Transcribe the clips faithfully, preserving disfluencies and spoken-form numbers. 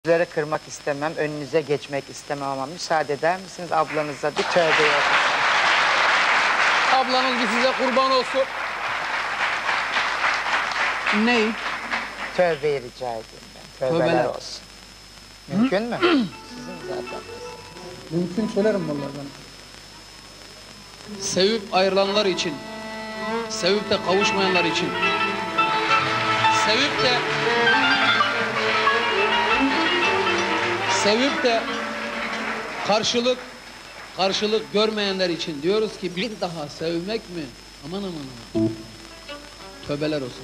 Sizleri kırmak istemem, önünüze geçmek istemem ama müsaade eder misiniz ablanıza bir tövbe yapın. Ablanız bir size kurban olsun. Ney? Tövbeyi rica edeyim ben. Tövbeler, Tövbeler. olsun. Mümkün mü? Sizin zaten. Mümkün söylerim vallahi ben. Sevip ayrılanlar için, sevip de kavuşmayanlar için, sevip de sevip de karşılık karşılık görmeyenler için diyoruz ki bir daha sevmek mi? Aman aman aman. Tövbeler olsun.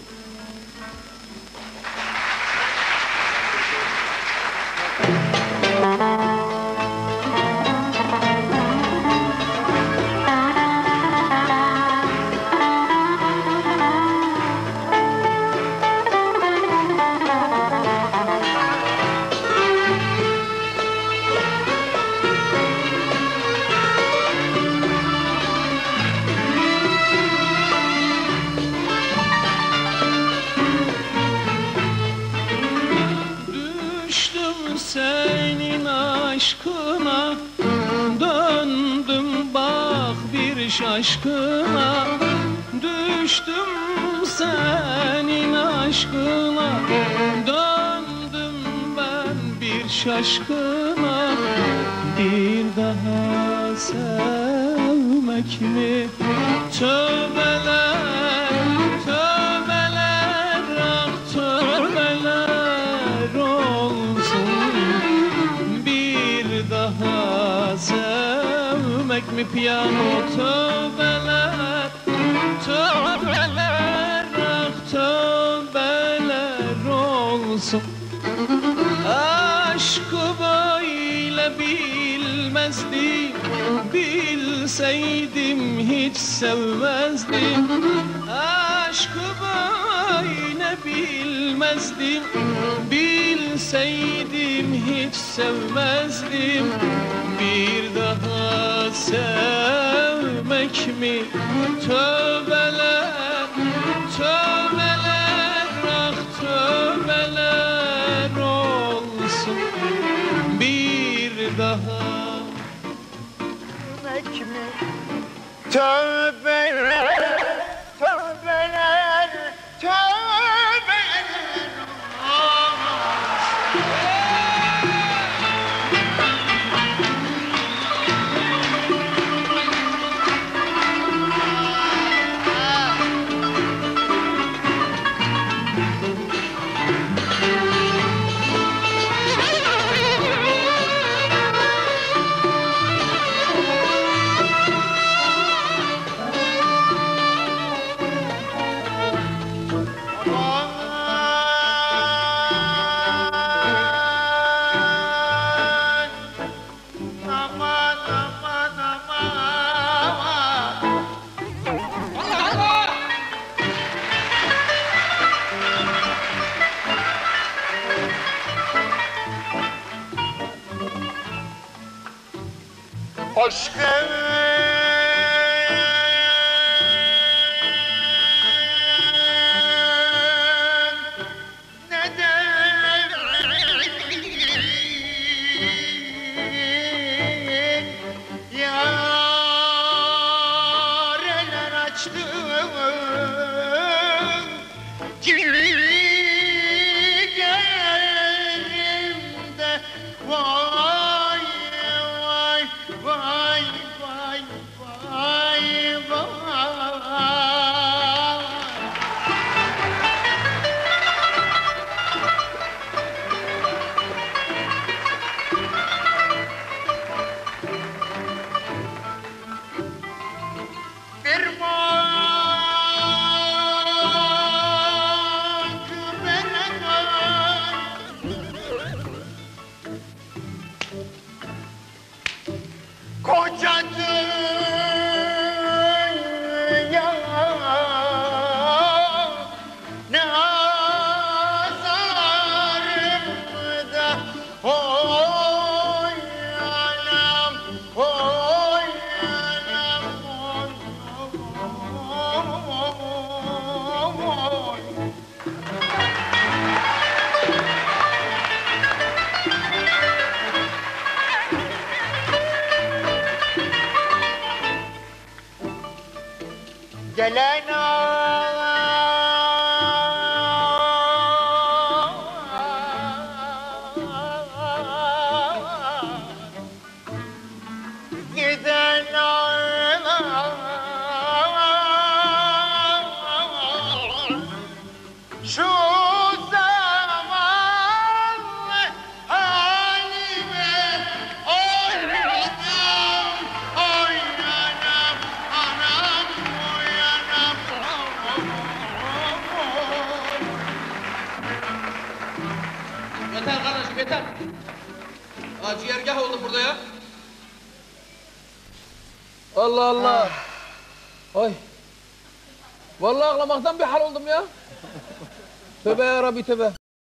Senin aşkına döndüm bak bir şaşkına. Düştüm senin aşkına döndüm ben bir şaşkına. Bir daha sevmek mi? Tövbeler, tövbeler, ah tövbeler olsun. Bir daha sevmek mi piyano? Tövbeler, tövbeler, ah tövbeler olsun. Aşkı böyle bilmezdim, bilseydim hiç sevmezdim. Aşkı böyle bilmezdim, bilseydim hiç sevmezdim. Bir daha sevmek mi? Tövbeler, tövbeler, ah tövbeler olsun. Bir daha Sevmek mi? Tövbeler, tövbeler, tövbeler. Hoş Vay vay vay vay gelen ağlar, giden ağlar. Şu zaman halime oynanam, oynanam, anam uyanam. Yeter kardeşim yeter. Aa, ciğergah oldu burada ya. Allah Allah. Ay. Vallahi ağlamaktan bir hal oldum ya. Tövbe ya Rabbi tövbe.